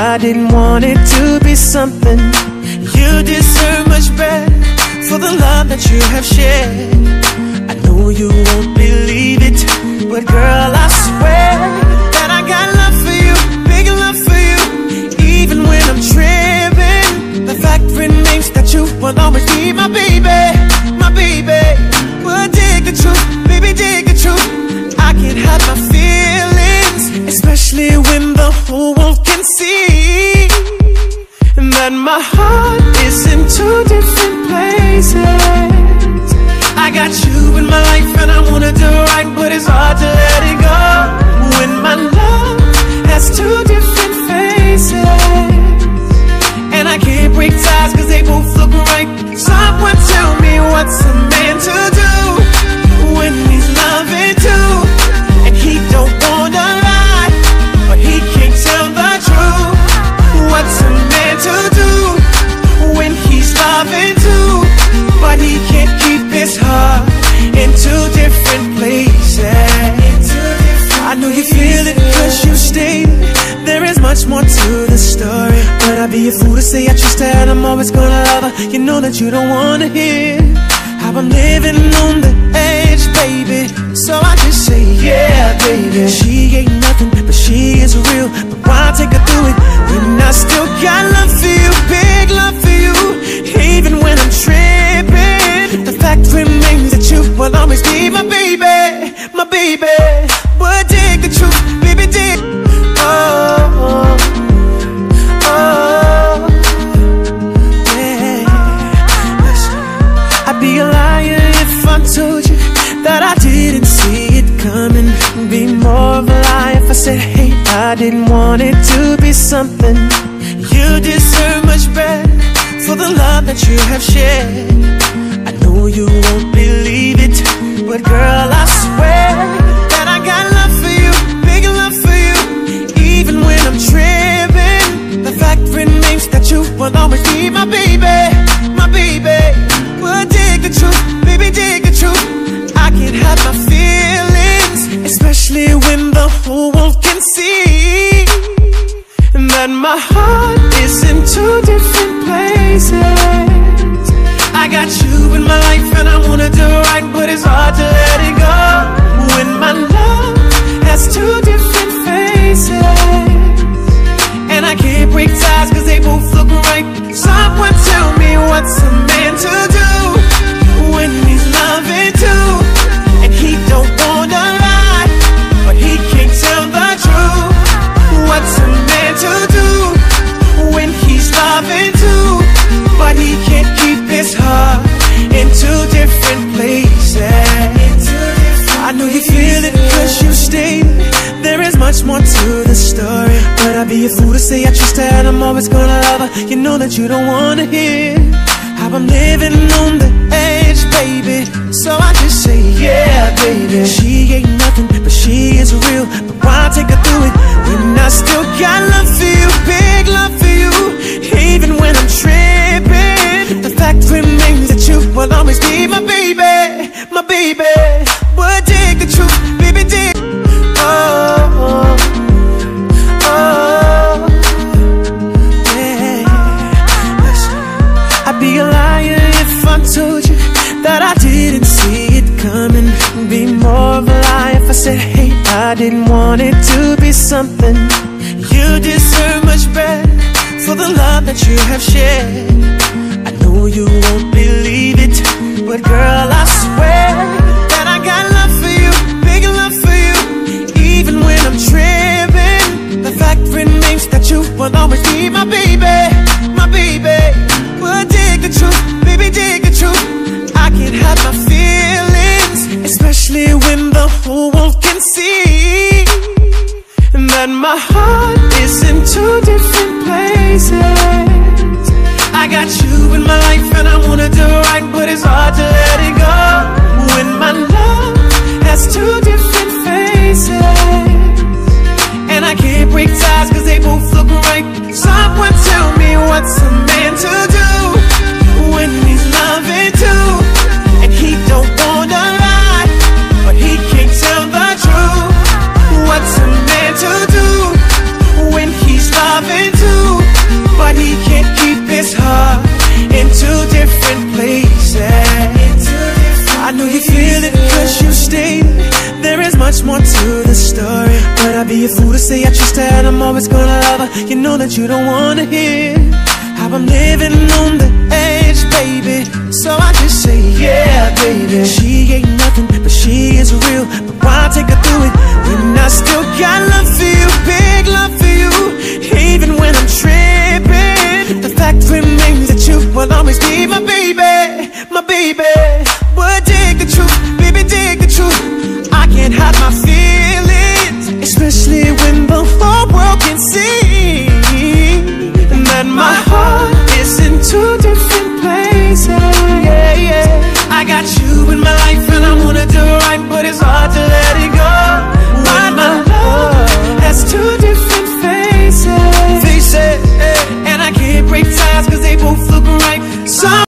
I didn't want it to be something. You deserve much better for the love that you have shared. I know you won't believe it, but girl, I swear that I got love for you, big love for you. Even when I'm tripping, the fact remains that you will always be my baby, my baby. Well, dig the truth, baby, dig the truth. I can't hide my feelings, especially when the whole world can see that my heart is in two different places. I got you in my life and I wanna do right, but it's hard to let it go when my love has two different faces. And I can't break ties cause they both look right. Someone tell me what's a man to do when he's loving too, and he don't wanna lie, but he can't tell the truth. What's a man to do when he's loving too, but he can't keep his heart in two different places? I know you feel it cause you stayed. There is much more to the story, but I'd be a fool to say I trust her and I'm always gonna love her. You know that you don't wanna hear how I'm living on the edge, baby. So I just say, yeah, baby. She ain't nothing, but she is real. But why take her through it when I still got love for you, big love for you? Even when I'm tripping, the fact remains that you will always be my baby, my baby. But dig the truth, baby, dig. Oh, oh, yeah. I'd be a liar if I told you that I didn't see it coming. Be more of a lie if I said, hey, I didn't want it to be something. You deserve much better for the love that you have shared. I know you won't believe it, but girl, I swear that I got love for you, big love for you. Even when I'm tripping, the fact remains that you will always be my baby, my baby. Well, dig the truth, baby, dig the truth. I can't hide my feelings, especially when the whole world can see that my heart is in two different places. I got you in my life and I wanna do right, but it's hard to let it go when my love has two different faces. And I can't break ties cause they both look right. Someone tell me what's a man to do when he's loving too, and he don't wanna lie, but he can't tell the truth. What's a man to do when he's loving too, but he can't keep his heart in two different places? I know you feel it cause you stayed. There is much more to the story, but I'd be a fool to say I trust her and I'm always gonna love her. You know that you don't wanna hear how I'm living on the edge, baby. So I just say, yeah, baby. She ain't nothing, but she is real. But why take her through it when I still got love for you, big love for you? Even when I'm tripping, the fact remains that you will always be my baby, my baby. But dig the truth, baby, dig. Oh, oh, yeah. I'd be a liar if I told you that I didn't see it coming. Be more of a lie if I said, hey, I didn't want it to be something. You deserve much better for the love that you have shared. I know you won't believe it, but girl, I swear that I got love for you, big love for you. Even when I'm tripping, the fact remains that you will always be my baby, my baby. Well, dig the truth, baby, dig the truth. I can't hide my feelings, especially when the whole world can see that my heart is in two different places. I got you in my life and I wanna do right, but it's hard to let it go when my love has two different faces. And I can't break ties cause they both look right. Someone be a fool to say I trust her and I'm always gonna love her. You know that you don't wanna hear how I'm living on the edge, baby. So I just say, yeah, baby. She ain't nothing, but she is real. But why take her through it when I still got love for you, big love for you, even when I'm tripping? The fact remains that you will always be my